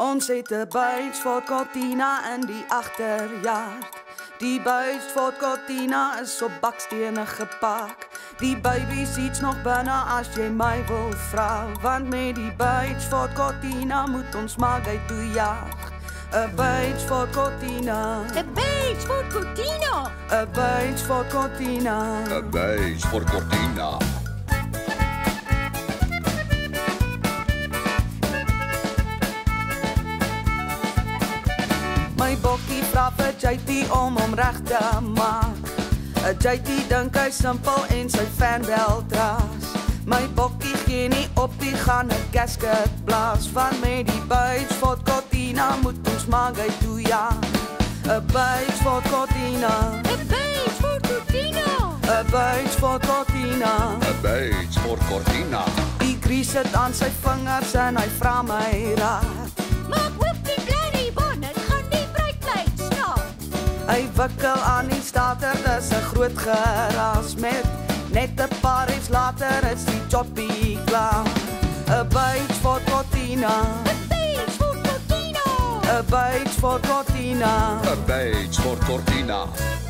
Ons het 'n buis vir Cortina in die agterjaard. Die buis vir Cortina is op bakstene gepak. Die baby sit's nog binne as jy my wil vra, want met die buis vir Cortina moet ons maar uit toe jag. 'n buis vir Cortina, 'n buis vir Cortina, 'n buis vir Cortina, 'n buis vir Cortina. My bokkie vra vir JT om hom reg te maak. JT dink hy simpel en sy fan wel traas. My bokkie gee nie op, die gaan 'n gasket blaas. Van met die buis vir Cortina moet ons maar uit toe ja. 'n buis vir Cortina, 'n buis vir Cortina, 'n buis vir Cortina, 'n buis vir Cortina. Die gries het aan sy vingers en hy vra my raad. maak oop die blerrie bonnet, gaan die bruikmeid slaap. Hy wikkel aan die starter, dis 'n groot geraas met net 'n paar eens later is die joppie klaar. 'n buis vir Cortina, 'n buis vir Cortina, 'n buis vir Cortina, 'n buis vir Cortina.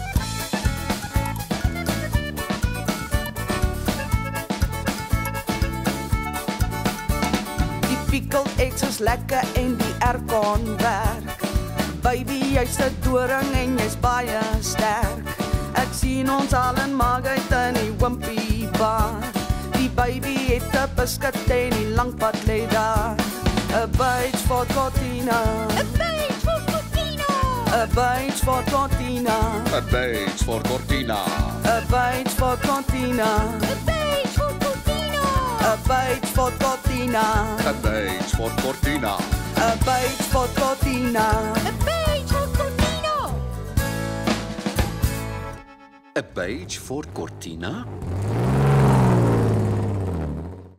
Die pickled eggs is lekker en die aircon werk. Baby, jy's 'n doring en jy's baie sterk. Ek sien ons al in Margate in die Wimpy bar. Die baby het 'n biscuit en die lang pad lê daar. 'n buis vir Cortina, 'n buis vir Cortina, 'n buis vir Cortina, 'n buis vir Cortina. 'n buis vir Cortina, 'n buis vir Cortina, 'n buis vir Cortina, 'n buis vir Cortina. 'n buis vir Cortina, 'n buis vir Cortina. 'n buis vir Cortina.